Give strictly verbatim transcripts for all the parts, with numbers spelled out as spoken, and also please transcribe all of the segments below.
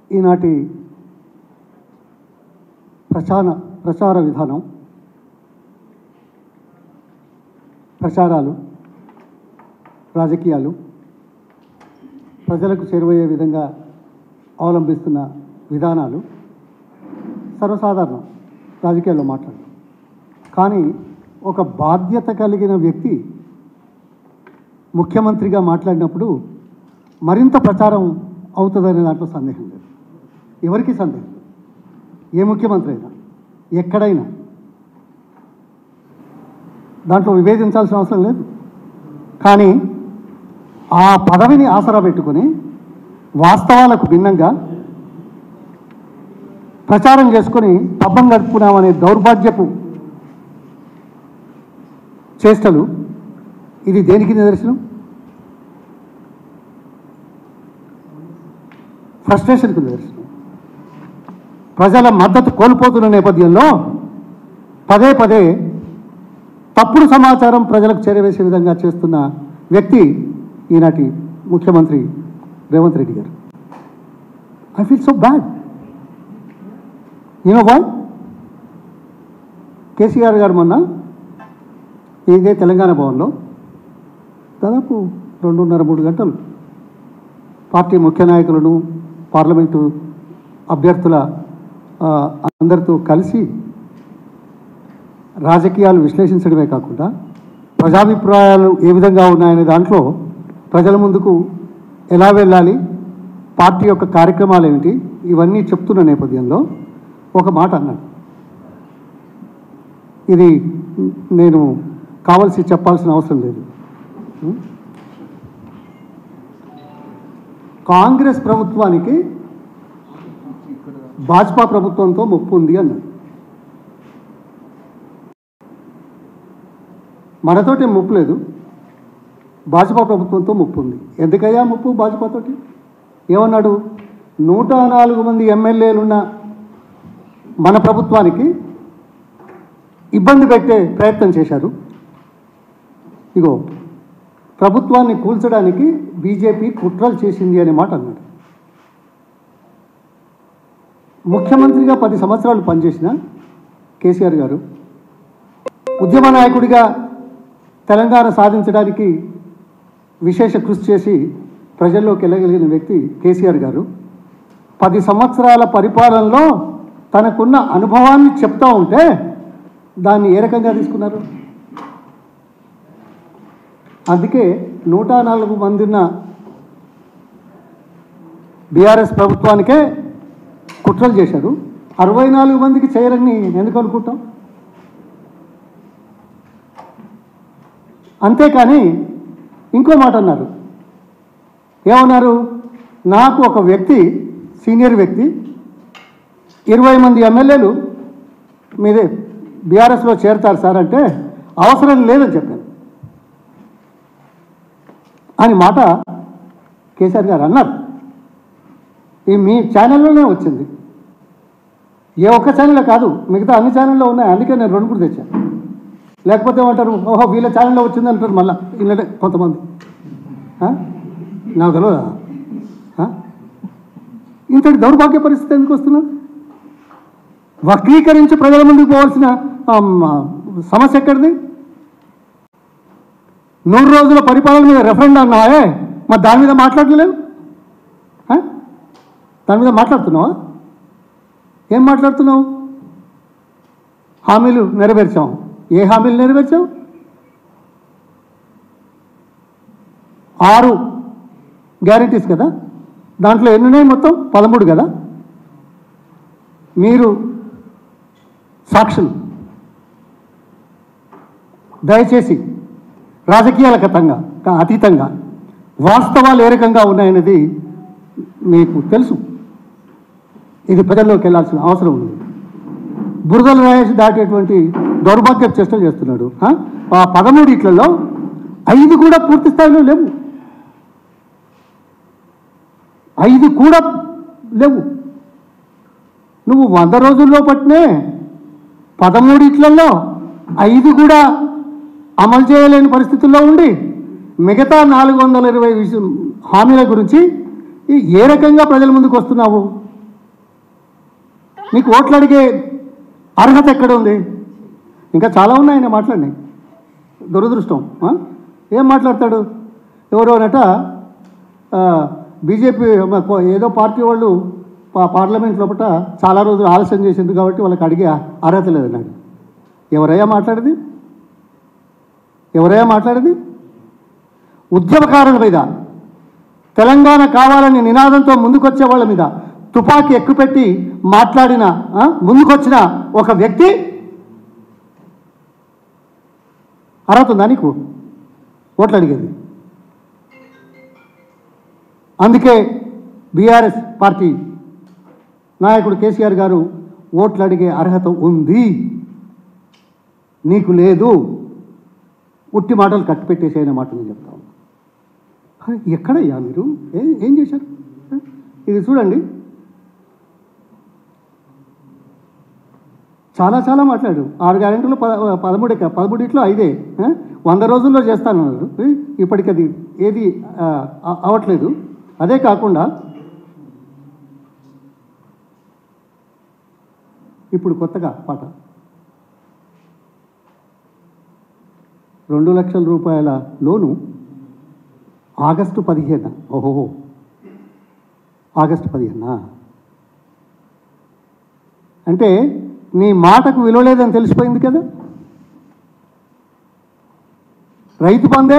ఈనాటి ప్రచార ప్రచార విధానం, ప్రచారాలు, రాజకీయాలు ప్రజలకు చేరువయ్యే విధంగా అవలంబిస్తున్న విధానాలు సర్వసాధారణం రాజకీయాల్లో మాట్లాడడం. కానీ ఒక బాధ్యత కలిగిన వ్యక్తి ముఖ్యమంత్రిగా మాట్లాడినప్పుడు మరింత ప్రచారం అవుతుందనే దాంట్లో సందేహం లేదు. ఎవరికి సందేహం? ఏ ముఖ్యమంత్రి అయినా ఎక్కడైనా దాంట్లో విభేదించాల్సిన అవసరం లేదు. కానీ ఆ పదవిని ఆసరా పెట్టుకొని వాస్తవాలకు భిన్నంగా ప్రచారం చేసుకొని పబ్బం గడుపుకున్నామనే దౌర్భాగ్యపు చేష్టలు ఇది దేనికి నిదర్శనం? ఫ్రస్ట్రేషన్కు నిదర్శనం. ప్రజల మద్దతు కోల్పోతున్న నేపథ్యంలో పదే పదే తప్పుడు సమాచారం ప్రజలకు చేరవేసే విధంగా చేస్తున్న వ్యక్తి ఈనాటి ముఖ్యమంత్రి రేవంత్ రెడ్డి గారు. I feel so bad. You know why? KCR గారు మొన్న ఇదే తెలంగాణ భవన్లో దాదాపు రెండున్నర మూడు గంటలు పార్టీ ముఖ్య నాయకులను, పార్లమెంటు అభ్యర్థుల అందరితో కలిసి రాజకీయాలు విశ్లేషించడమే కాకుండా ప్రజాభిప్రాయాలు ఏ విధంగా ఉన్నాయనే దాంట్లో ప్రజల ముందుకు ఎలా వెళ్ళాలి, పార్టీ యొక్క కార్యక్రమాలు ఏమిటి, ఇవన్నీ చెప్తున్న నేపథ్యంలో ఒక మాట అన్నాడు. ఇది నేను కావాల్సి చెప్పాల్సిన అవసరం లేదు. కాంగ్రెస్ ప్రభుత్వానికి భాజపా ప్రభుత్వంతో ముప్పు ఉంది అన్నాడు. మనతోటి ముప్పు లేదు, భాజపా ప్రభుత్వంతో ముప్పు ఉంది. ఎందుకయ్యా ముప్పు భాజపాతోటి? ఏమన్నాడు? నూట నాలుగు మంది ఎమ్మెల్యేలున్న మన ప్రభుత్వానికి ఇబ్బంది పెట్టే ప్రయత్నం చేశారు. ఇగో ప్రభుత్వాన్ని కూల్చడానికి బీజేపీ కుట్రలు చేసింది అనే మాట అన్నాడు. ముఖ్యమంత్రిగా పది సంవత్సరాలు పనిచేసిన కేసీఆర్ గారు, ఉద్యమ నాయకుడిగా తెలంగాణ సాధించడానికి విశేష కృషి చేసి ప్రజల్లోకి వెళ్ళగలిగిన వ్యక్తి కేసీఆర్ గారు పది సంవత్సరాల పరిపాలనలో తనకున్న అనుభవాన్ని చెప్తూ ఉంటే దాన్ని ఏ రకంగా తీసుకున్నారు? అందుకే నూట నాలుగు మంది ఉన్న బీఆర్ఎస్ ప్రభుత్వానికే కుట్రలు చేశారు, అరవై నాలుగు మందికి చేయరని ఎందుకు అనుకుంటాం? అంతేకాని ఇంకో మాట అన్నారు. ఏమన్నారు? నాకు ఒక వ్యక్తి, సీనియర్ వ్యక్తి, ఇరవై మంది ఎమ్మెల్యేలు మీదే బీఆర్ఎస్లో చేరతారు సార్ అంటే అవసరం లేదని చెప్పాను అని మాట కేసీఆర్ గారు అన్నారు. ఈ మీ ఛానల్లోనే వచ్చింది, ఏ ఒక్క ఛానల్లో కాదు, మిగతా అన్ని ఛానల్లో ఉన్నాయి. అందుకే నేను రెండు మూడు తెచ్చాను. లేకపోతే ఏమంటారు, ఓహో వీళ్ళ ఛానల్లో వచ్చింది అంటారు మళ్ళీ ఇళ్ళే కొంతమంది. నాకు తెలియదా? ఇంతటి దౌర్భాగ్య పరిస్థితి ఎందుకు వస్తున్నది? వక్రీకరించి ప్రజల ముందుకు పోవాల్సిన సమస్య ఎక్కడిది? నూరు రోజుల పరిపాలన మీద రెఫరెండం అన్నాయే, మరి దాని మీద మాట్లాడలేవు? దాని మీద మాట్లాడుతున్నావా? ఏం మాట్లాడుతున్నావు? హామీలు నెరవేర్చాం. ఏ హామీలు నెరవేర్చాం? ఆరు గ్యారెంటీస్ కదా, దాంట్లో ఎన్ని ఉన్నాయి? మొత్తం పదమూడు కదా. మీరు సాక్షులు. దయచేసి రాజకీయాలకు అతంగా అతీతంగా వాస్తవాలు ఏ రకంగా ఉన్నాయనేది మీకు తెలుసు. ఇది ప్రజల్లోకి వెళ్ళాల్సిన అవసరం ఉంది. బురదలు రాయేసి దాటేటువంటి దౌర్భాగ్య చేష్టలు చేస్తున్నాడు. ఆ పదమూడిట్లలో ఐదు కూడా పూర్తి స్థాయిలో లేవు. ఐదు కూడా లేవు. నువ్వు వంద రోజుల్లో పట్టినే పదమూడిట్లలో ఐదు కూడా అమలు చేయలేని పరిస్థితుల్లో ఉండి మిగతా నాలుగు వందల ఇరవై హామీల గురించి ఏ రకంగా ప్రజల ముందుకు వస్తున్నావు? నీకు ఓట్లు అడిగే అర్హత ఎక్కడ ఉంది? ఇంకా చాలా ఉన్నాయి ఆయన మాట్లాడినాయి. దురదృష్టం. ఏం మాట్లాడతాడు? ఎవరోనట బీజేపీ ఏదో పార్టీ వాళ్ళు పార్లమెంట్ లోపల చాలా రోజులు ఆలస్యం చేసింది కాబట్టి వాళ్ళకి అడిగే అర్హత లేదన్నాడు. ఎవరయ్యా మాట్లాడేది? ఎవరయ్యా మాట్లాడేది? ఉద్యమకారుల మీద, తెలంగాణ కావాలని నినాదంతో ముందుకొచ్చే వాళ్ళ మీద తుపాకీ ఎక్కుపెట్టి మాట్లాడిన ముందుకొచ్చిన ఒక వ్యక్తి అర్హత ఉందా నీకు ఓట్లు అడిగేది? అందుకే బీఆర్ఎస్ పార్టీ నాయకుడు కేసీఆర్ గారు ఓట్లు అడిగే అర్హత ఉంది, నీకు లేదు, ఉట్టి మాటలు కట్టిపెట్టేసి అయిన మాట నేను చెప్తాను. ఎక్కడయ్యా మీరు ఏం ఏం చేశారు? ఇది చూడండి, చాలా చాలా మాట్లాడు. ఆరు గ్యారెంటీలో పద పదమూడు పదమూడిట్లో ఐదే వంద రోజుల్లో చేస్తానన్నారు. ఇప్పటికి అది ఏది అవ్వట్లేదు. అదే కాకుండా ఇప్పుడు కొత్తగా పాట రెండు లక్షల రూపాయల లోను ఆగస్టు పదిహేను. ఓహో, ఆగస్టు పదిహేనా? అంటే నీ మాటకు విలువ లేదని తెలిసిపోయింది కదా. రైతు బందే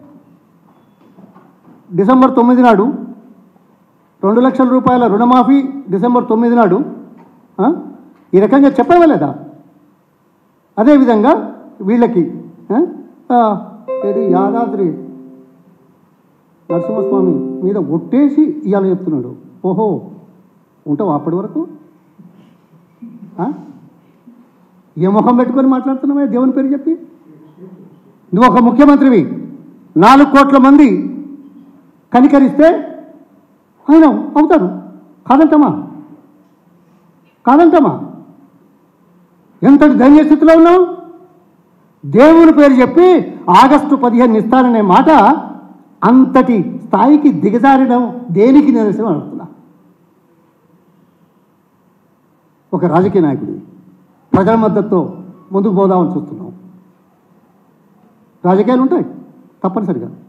డిసెంబర్ తొమ్మిది నాడు, రెండు లక్షల రూపాయల రుణమాఫీ డిసెంబర్ తొమ్మిది నాడు ఈ రకంగా చెప్పలేదా? అదేవిధంగా వీళ్ళకి ఏది యాదాద్రి నరసింహస్వామి మీద ఒట్టేసి ఇవాళ చెప్తున్నాడు. ఓహో, ఉంటావు అప్పటి వరకు? ఏ ముఖం పెట్టుకొని మాట్లాడుతున్నావే దేవుని పేరు చెప్పి? నువ్వు ఒక ముఖ్యమంత్రివి, నాలుగు కోట్ల మంది కనికరిస్తే ఆయన అవుతారు. కాదంటమా కాదంటమా ఎంతటి ధైర్య స్థితిలో ఉన్నావు? దేవుని పేరు చెప్పి ఆగస్టు పదిహేను ఇస్తాననే మాట అంతటి స్థాయికి దిగజారడం దేనికి నిరసన అడుగుతున్నా? ఒక రాజకీయ నాయకుడి ప్రజల మద్దతుతో ముందుకు పోదామని చూస్తున్నాం. రాజకీయాలు ఉంటాయి తప్పనిసరిగా.